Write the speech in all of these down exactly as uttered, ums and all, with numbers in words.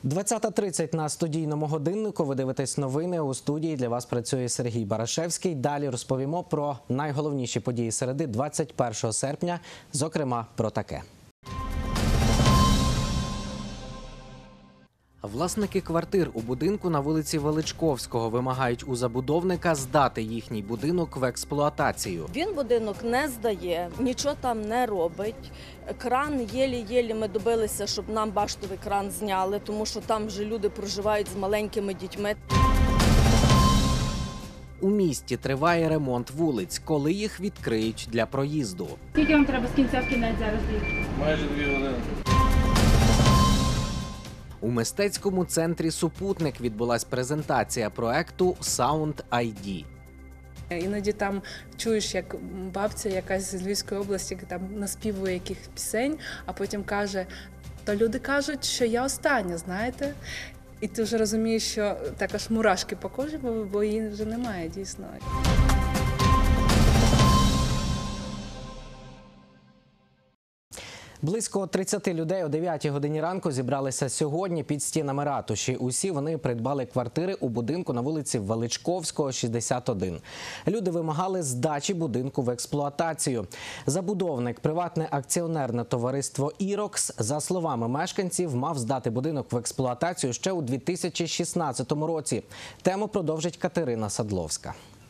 двадцята тридцять на студійному годиннику. Ви дивитесь новини. У студії для вас працює Сергій Барашевський. Далі розповімо про найголовніші події середи двадцять першого серпня, зокрема про таке. Власники квартир у будинку на вулиці Величковського вимагають у забудовника здати їхній будинок в експлуатацію. Він будинок не здає, нічого там не робить. Кран єлі-єлі ми добилися, щоб нам баштовий кран зняли, тому що там вже люди проживають з маленькими дітьми. У місті триває ремонт вулиць, коли їх відкриють для проїзду. Скільки вам треба з кінця в кінець зараз їхати? Майже дві години. У мистецькому центрі «Супутник» відбулась презентація проекту «Sound ай ді». Іноді там чуєш, як бабця якась з Львівської області там наспівує якихось пісень, а потім каже, то люди кажуть, що я остання, знаєте? І ти вже розумієш, що так аж мурашки по кожі, бо її вже немає, дійсно. Близько тридцяти людей о дев'ятій годині ранку зібралися сьогодні під стінами ратуші. Усі вони придбали квартири у будинку на вулиці Величковського, шістдесят один. Люди вимагали здачі будинку в експлуатацію. Забудовник, приватне акціонерне товариство «Ірокс», за словами мешканців, мав здати будинок в експлуатацію ще у дві тисячі шістнадцятому році. Тему продовжить Катерина Садловська.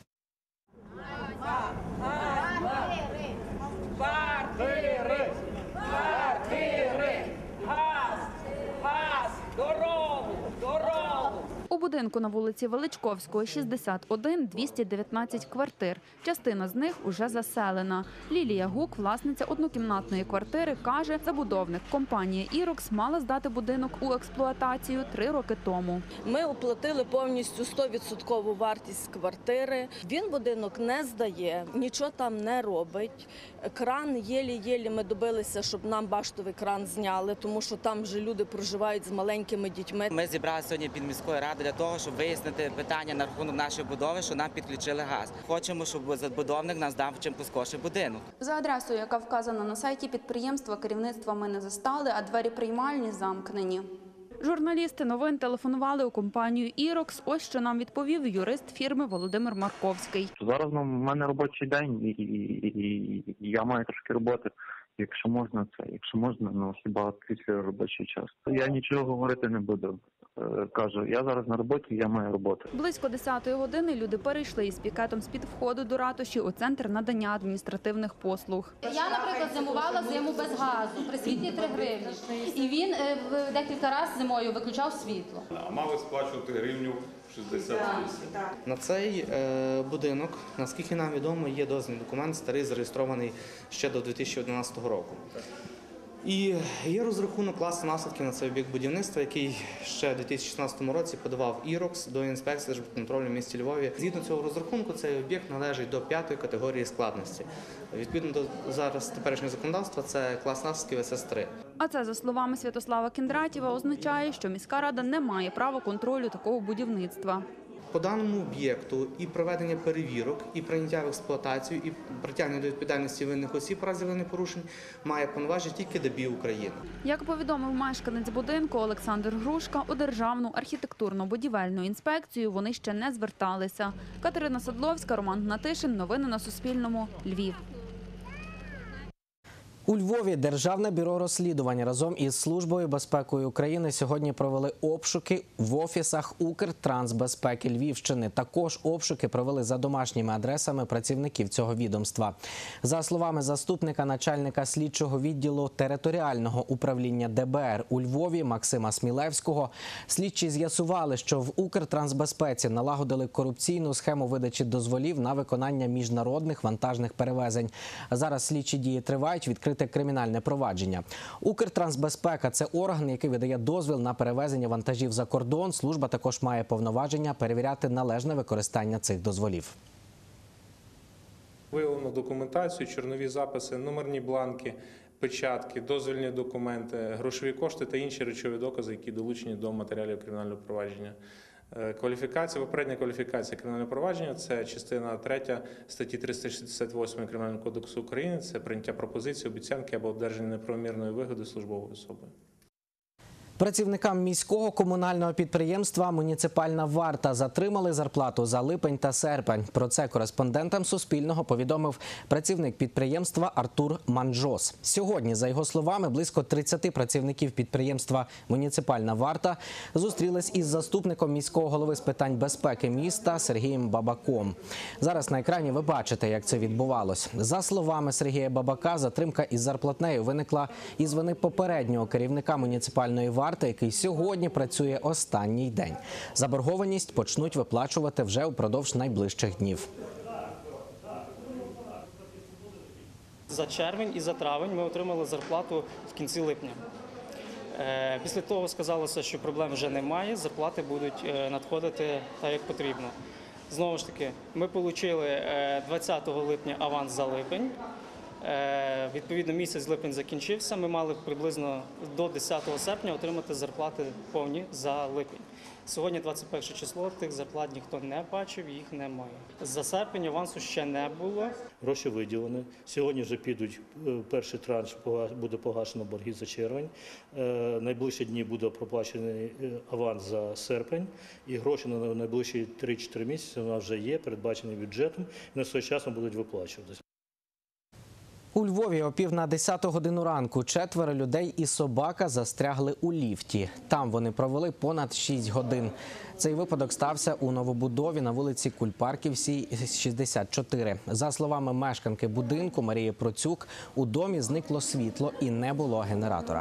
У будинку на вулиці Величковського, шістдесят один, двісті дев'ятнадцять квартир. Частина з них уже заселена. Лілія Гук, власниця однокімнатної квартири, каже, забудовник компанія «Ірокс» мала здати будинок у експлуатацію три роки тому. Ми оплатили повністю сто відсотків вартість квартири. Він будинок не здає, нічого там не робить. Кран єлі-єлі ми добилися, щоб нам баштовий кран зняли, тому що там вже люди проживають з маленькими дітьми. Ми зібралися сьогодні під міською радою для того, щоб вияснити питання на рахунок нашої будови, що нам підключили газ. Хочемо, щоб забудовник нас дав чим поскорше будинок. За адресою, яка вказана на сайті підприємства, керівництва ми не застали, а двері приймальні замкнені. Журналісти новин телефонували у компанію «Ірокс». Ось що нам відповів юрист фірми Володимир Марковський. Зараз у мене робочий день і, і, і, і я маю трошки роботи. Якщо можна, це, якщо можна, ну хіба після робочий час. Я нічого говорити не буду. Кажу, я зараз на роботі, я маю роботу. Близько десятої години люди перейшли із пікетом з-під входу до ратуші у центр надання адміністративних послуг. Я, наприклад, зимувала зиму без газу, при світлі три гривні. І він е, декілька разів зимою виключав світло. А мали сплачувати гривню шістдесят вісім. На цей е, будинок, наскільки нам відомо, є дозвільний документ, старий, зареєстрований ще до дві тисячі одинадцятого року. І є розрахунок класу наслідків на цей об'єкт будівництва, який ще в дві тисячі шістнадцятому році подавав «Ірокс» до інспекції держконтролю в місті Львові. Згідно цього розрахунку, цей об'єкт належить до п'ятої категорії складності. Відповідно до зараз теперішнього законодавства, це клас наслідків ес ес три. А це, за словами Святослава Кіндратєва, означає, що міська рада не має права контролю такого будівництва. По даному об'єкту і проведення перевірок, і прийняття в експлуатацію, і притягнення до відповідальності винних осіб у разі винних порушень має повноваження тільки ДБІ України. Як повідомив мешканець будинку Олександр Грушка, у Державну архітектурно-будівельну інспекцію вони ще не зверталися. Катерина Садловська, Роман Гнатишин. Новини на Суспільному. Львів. У Львові Державне бюро розслідувань разом із Службою безпеки України сьогодні провели обшуки в офісах Укртрансбезпеки Львівщини. Також обшуки провели за домашніми адресами працівників цього відомства. За словами заступника начальника слідчого відділу територіального управління де бе ер у Львові Максима Смілевського, слідчі з'ясували, що в Укртрансбезпеці налагодили корупційну схему видачі дозволів на виконання міжнародних вантажних перевезень. Зараз слідчі дії тривають, відкрити кримінальне провадження. Укртрансбезпека – це орган, який видає дозвіл на перевезення вантажів за кордон. Служба також має повноваження перевіряти належне використання цих дозволів. Виявлено документацію, чорнові записи, номерні бланки, печатки, дозвільні документи, грошові кошти та інші речові докази, які долучені до матеріалів кримінального провадження. Кваліфікація, попередня кваліфікація кримінального провадження – це частина третя статті триста шістдесят восьмої Кримінального кодексу України, це прийняття пропозиції, обіцянки або одержання неправомірної вигоди службовою особою. Працівникам міського комунального підприємства «Муніципальна варта» затримали зарплату за липень та серпень. Про це кореспондентам Суспільного повідомив працівник підприємства Артур Манджос. Сьогодні, за його словами, близько тридцяти працівників підприємства «Муніципальна варта» зустрілись із заступником міського голови з питань безпеки міста Сергієм Бабаком. Зараз на екрані ви бачите, як це відбувалось. За словами Сергія Бабака, затримка із зарплатнею виникла із вини попереднього керівника «Муніципальної варти», який сьогодні працює останній день. Заборгованість почнуть виплачувати вже упродовж найближчих днів. За червень і за травень ми отримали зарплату в кінці липня. Після того сказалося, що проблем вже немає, зарплати будуть надходити так, як потрібно. Знову ж таки, ми отримали двадцятого липня аванс за липень. Відповідно, місяць липень закінчився, ми мали приблизно до десятого серпня отримати зарплати повні за липень. Сьогодні двадцять перше число, тих зарплат ніхто не бачив, їх немає. За серпень авансу ще не було. Гроші виділені. Сьогодні вже підуть перший транш, буде погашено борги за червень. Найближчі дні буде проплачений аванс за серпень. І гроші на найближчі три-чотири місяці у нас вже є, передбачені бюджетом, і на своєчасно будуть виплачуватися. У Львові о пів на десяту годину ранку четверо людей і собака застрягли у ліфті. Там вони провели понад шість годин. Цей випадок стався у новобудові на вулиці Кульпарківській, шістдесят чотири. За словами мешканки будинку Марії Процюк, у домі зникло світло і не було генератора.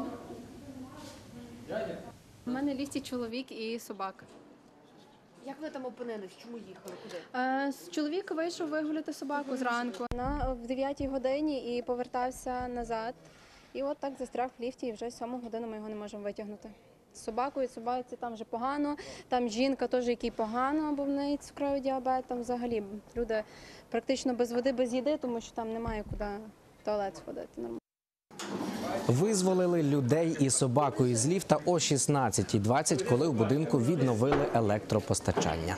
У мене в ліфті чоловік і собака. Як ви там опинились? Чому їхали? Куди? Е, чоловік вийшов вигуляти собаку зранку на в дев'ятій годині і повертався назад. І от так застряг в ліфті, і вже сьому годину ми його не можемо витягнути. З собакою, собаці там вже погано, там жінка теж, якій погано, бо в неї цукровий діабет, там взагалі люди практично без води, без їди, тому що там немає куди в туалет сходити. Визволили людей і собаку із ліфта о шістнадцятій двадцять, коли у будинку відновили електропостачання.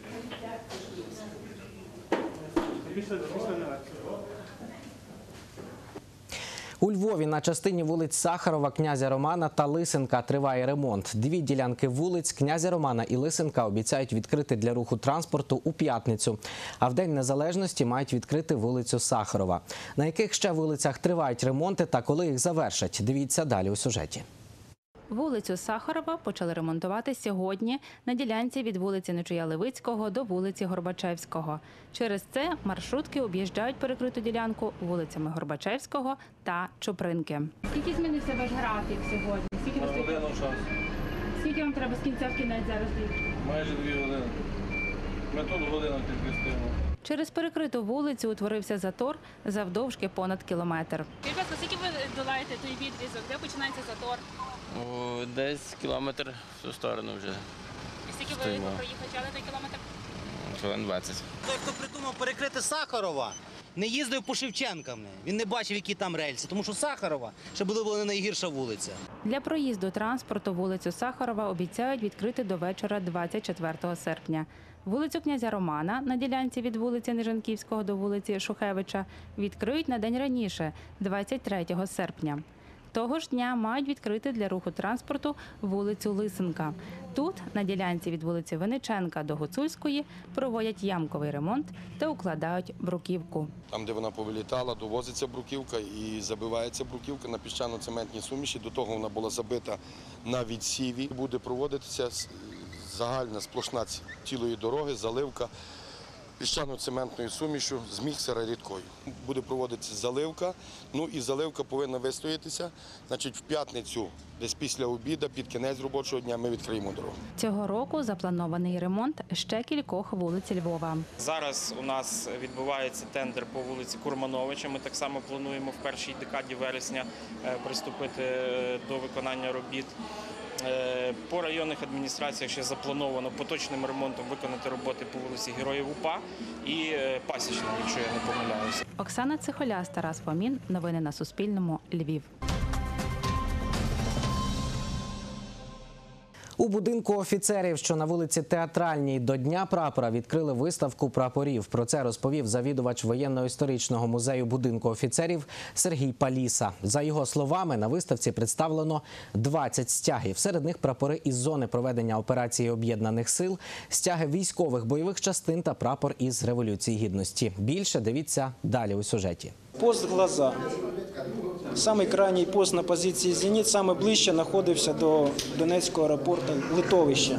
У Львові на частині вулиць Сахарова, Князя Романа та Лисенка триває ремонт. Дві ділянки вулиць Князя Романа і Лисенка обіцяють відкрити для руху транспорту у п'ятницю. А в День Незалежності мають відкрити вулицю Сахарова. На яких ще вулицях тривають ремонти та коли їх завершать? Дивіться далі у сюжеті. Вулицю Сахарова почали ремонтувати сьогодні на ділянці від вулиці Нечуя Левицького до вулиці Горбачевського. Через це маршрутки об'їжджають перекриту ділянку вулицями Горбачевського та Чупринки. Скільки змінився ваш графік сьогодні? Скільки, На годину часу. Скільки вам треба з кінця в кінець зараз дійти? Майже дві години. Ми тут годину підвістимо. Через перекриту вулицю утворився затор завдовжки понад кілометр. Ребята, скільки ви долаєте той відрізок? Де починається затор? О, десь кілометр в ту сторону вже. І скільки ви проїхали той кілометр? Хвилин двадцять. Той, хто придумав перекрити Сахарова, не їздив по Шевченкам. Він не бачив, які там рельси, тому що Сахарова ще була не найгірша вулиця. Для проїзду транспорту вулицю Сахарова обіцяють відкрити до вечора двадцять четвертого серпня. Вулицю Князя Романа на ділянці від вулиці Нижанківського до вулиці Шухевича відкриють на день раніше, двадцять третього серпня. Того ж дня мають відкрити для руху транспорту вулицю Лисенка. Тут, на ділянці від вулиці Винниченка до Гуцульської, проводять ямковий ремонт та укладають бруківку. Там, де вона повилітала, довозиться бруківка і забивається бруківка на піщано-цементній суміші. До того вона була забита на відсіві. Буде проводитися загальна сплошна цілої дороги, заливка піщано-цементною сумішю з міксера рідкою. Буде проводитися заливка, ну і заливка повинна вистоятися. Значить, в п'ятницю, десь після обіду, під кінець робочого дня ми відкриємо дорогу. Цього року запланований ремонт ще кількох вулиць Львова. Зараз у нас відбувається тендер по вулиці Курмановича. Ми так само плануємо в першій декаді вересня приступити до виконання робіт. По районних адміністраціях ще заплановано поточним ремонтом виконати роботи по вулиці Героїв УПА і Пасічна, якщо я не помиляюся. Оксана Цихоляс, Тарас Фомін. Новини на Суспільному. Львів. У будинку офіцерів, що на вулиці Театральній, до Дня прапора відкрили виставку прапорів. Про це розповів завідувач воєнно-історичного музею будинку офіцерів Сергій Паліса. За його словами, на виставці представлено двадцять стягів. Серед них прапори із зони проведення операції Об'єднаних сил, стяги військових бойових частин та прапор із Революції Гідності. Більше дивіться далі у сюжеті. Пост «Глаза». Самий крайній пост на позиції «Зеніт», саме ближче знаходився до Донецького аеропорту Литовища.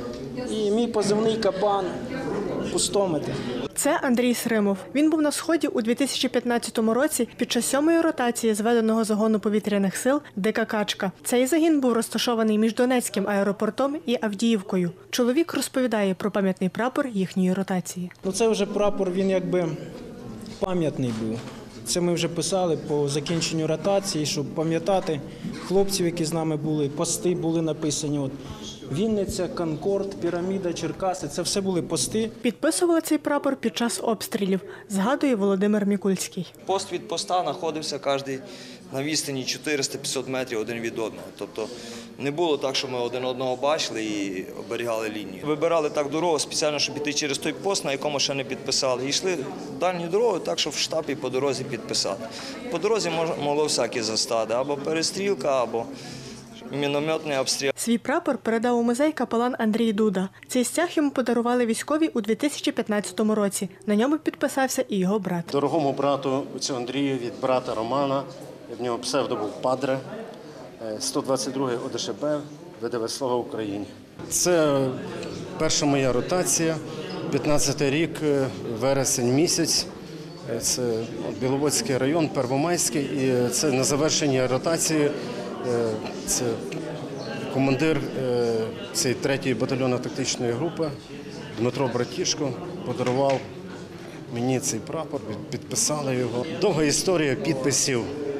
І мій позивний «Кабан» – пустометр. Це Андрій Сримов. Він був на Сході у дві тисячі п'ятнадцятому році під час сьомої ротації зведеного загону повітряних сил «Дика качка». Цей загін був розташований між Донецьким аеропортом і Авдіївкою. Чоловік розповідає про пам'ятний прапор їхньої ротації. Ну, це вже прапор, він якби пам'ятний був. Це ми вже писали по закінченню ротації, щоб пам'ятати хлопців, які з нами були, пости були написані. От Вінниця, Конкорд, Піраміда, Черкаси – це все були пости. Підписували цей прапор під час обстрілів, згадує Володимир Мікульський. Пост від поста знаходився кожен на відстані чотириста-п'ятсот метрів один від одного. Тобто не було так, що ми один одного бачили і оберігали лінію. Вибирали так дорогу спеціально, щоб піти через той пост, на якому ще не підписали. І йшли дальню дорогу так, щоб в штабі по дорозі підписати. По дорозі могло всякі застати, або перестрілка, або мінометний обстріл. Свій прапор передав у музей капелан Андрій Дуда. Цей стяг йому подарували військові у дві тисячі п'ятнадцятому році. На ньому підписався і його брат. Дорогому брату цього Андрію від брата Романа, в нього псевдо був Падре, сто двадцять другий О Де Ше Бе, ВДВ «Слава Україні». Це перша моя ротація, п'ятнадцятий рік, вересень місяць. Це Біловодський район, Первомайський, і це на завершення ротації. Це командир цієї третьої батальйонно-тактичної групи Дмитро Братішко подарував мені цей прапор, підписали його. Довга історія підписів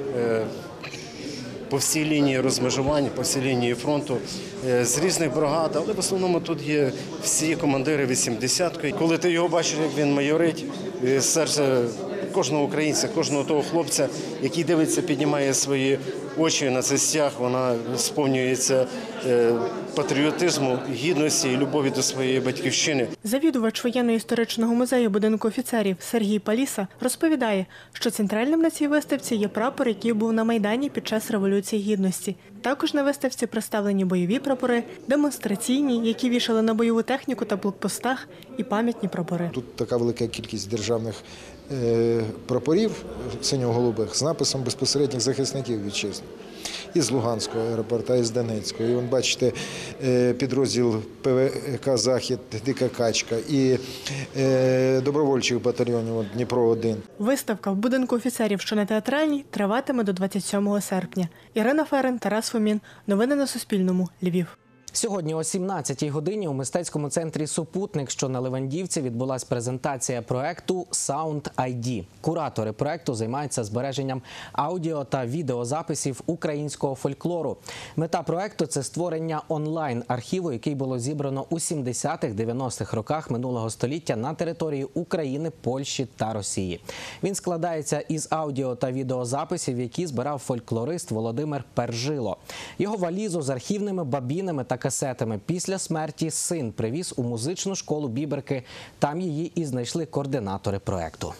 по всій лінії розмежування, по всій лінії фронту, з різних бригад, але в основному тут є всі командири вісімдесятки. Коли ти його бачиш, як він майорить, серце кожного українця, кожного того хлопця, який дивиться, піднімає свої очі на цей стяг, вона сповнюється патріотизму, гідності і любові до своєї батьківщини. Завідувач воєнно-історичного музею будинку офіцерів Сергій Паліса розповідає, що центральним на цій виставці є прапор, який був на Майдані під час Революції Гідності. Також на виставці представлені бойові прапори, демонстраційні, які вішали на бойову техніку та блокпостах, і пам'ятні прапори. Тут така велика кількість державних прапорів синьо-голубих з написом безпосередніх захисників вітчизни. І з Луганського аеропорту, і з Донецького. І вон, бачите, підрозділ Пе Ве Ка «Захід», «Дика качка» і добровольчих батальйонів Дніпро один. Виставка в будинку офіцерів, що на Театральній, триватиме до двадцять сьомого серпня. Ірина Ферен, Тарас Фомін. Новини на Суспільному. Львів. Сьогодні о сімнадцятій годині у мистецькому центрі «Супутник», що на Левандівці, відбулась презентація проекту «Sound ай ді». Куратори проекту займаються збереженням аудіо та відеозаписів українського фольклору. Мета проекту – це створення онлайн-архіву, який було зібрано у сімдесятих-дев'яностих роках минулого століття на території України, Польщі та Росії. Він складається із аудіо та відеозаписів, які збирав фольклорист Володимир Пержило. Його валізу з архівними бабінами та касетами після смерті син привіз у музичну школу Біберки. Там її і знайшли координатори проекту.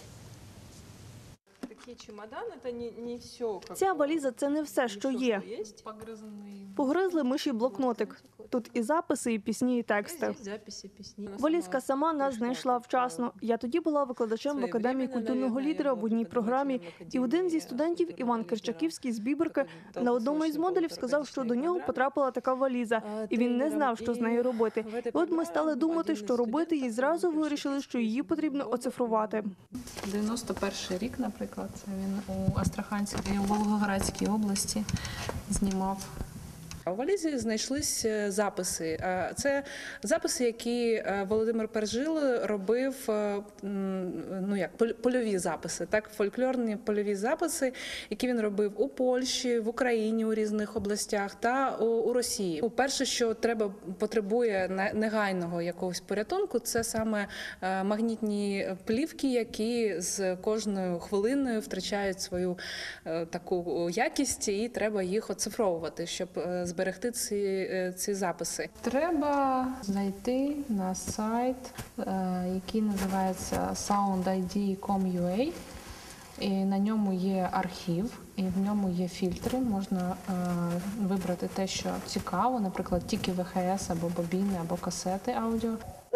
Ця валіза – це не все, що є. Погризли миші блокнотик. Тут і записи, і пісні, і тексти. Валізка сама нас знайшла вчасно. Я тоді була викладачем в Академії культурного лідера в одній програмі. І один зі студентів, Іван Керчаківський з Біберки, на одному із модулів сказав, що до нього потрапила така валіза. І він не знав, що з нею робити. І от ми стали думати, що робити, і зразу вирішили, що її потрібно оцифрувати. дев'яносто перший рік, наприклад, це він у Астраханській, у Волгоградській області знімав. У валізі знайшлись записи. Це записи, які Володимир Пержило робив, ну як, польові записи, так, фольклорні польові записи, які він робив у Польщі, в Україні, у різних областях та у Росії. Перше, що треба, потребує негайного якогось порятунку, це саме магнітні плівки, які з кожною хвилиною втрачають свою таку якість, і треба їх оцифровувати, щоб зберігати зберегти ці, ці записи. Треба зайти на сайт, який називається саунд ай ді крапка ком крапка ю а. І на ньому є архів, і в ньому є фільтри. Можна е, вибрати те, що цікаво, наприклад, тільки ве ха ес або бобіни, або касети аудіо.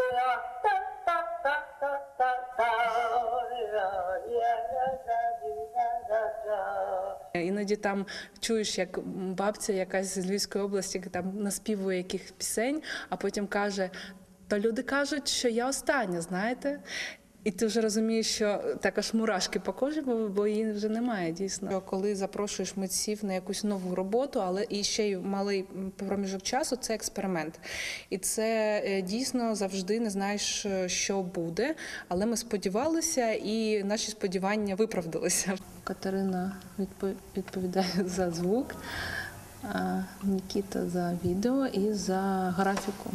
Іноді там чуєш, як бабця якась з Львівської області там наспівує яких пісень, а потім каже, то люди кажуть, що я остання, знаєте? І ти вже розумієш, що також мурашки по кожі, бо, бо її вже немає, дійсно. Коли запрошуєш митців на якусь нову роботу, але і ще й малий проміжок часу, це експеримент. І це дійсно завжди не знаєш, що буде, але ми сподівалися, і наші сподівання виправдалися. Катерина відповідає за звук, а Нікіта за відео і за графіку.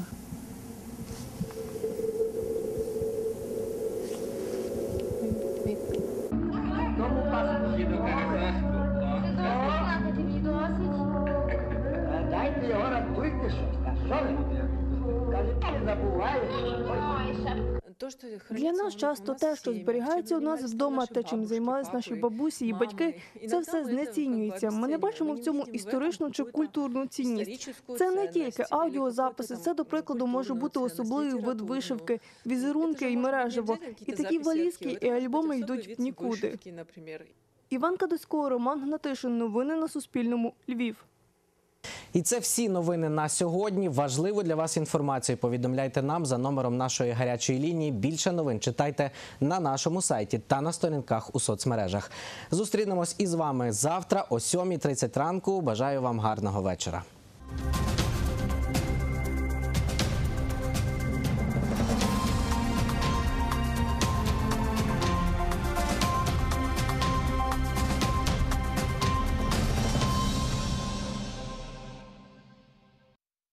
Дайте його рятуйте, що ви? Кажете, не забуваєш. Для нас часто те, що зберігається у нас вдома, те, чим займалися наші бабусі і батьки, це все знецінюється. Ми не бачимо в цьому історичну чи культурну цінність. Це не тільки аудіозаписи, це, до прикладу, може бути особливий вид вишивки, візерунки і мережево. І такі валізки і альбоми йдуть в нікуди. Іван Кадусько, Роман Гнатишин. Новини на Суспільному. Львів. І це всі новини на сьогодні. Важливу для вас інформацію повідомляйте нам за номером нашої гарячої лінії. Більше новин читайте на нашому сайті та на сторінках у соцмережах. Зустрінемось із вами завтра о сьомій тридцять ранку. Бажаю вам гарного вечора.